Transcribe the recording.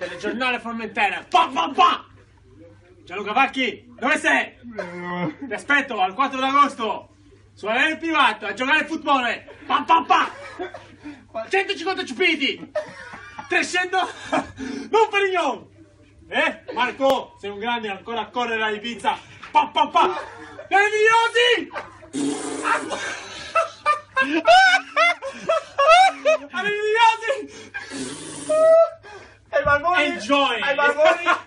Telegiornale Formentera. Pa pa pa! Gianluca Vacchi, dove sei? Ti aspetto al 4 d'agosto su aereo privato a giocare a football. Pa pa pa! 150 ciupiti! 300 non Perignon! Marco, sei un grande ancora a correre a Ibiza. Pa pa pa! Nerviosi! Nerviosi! Ai balconi! Enjoy! Ai balconi!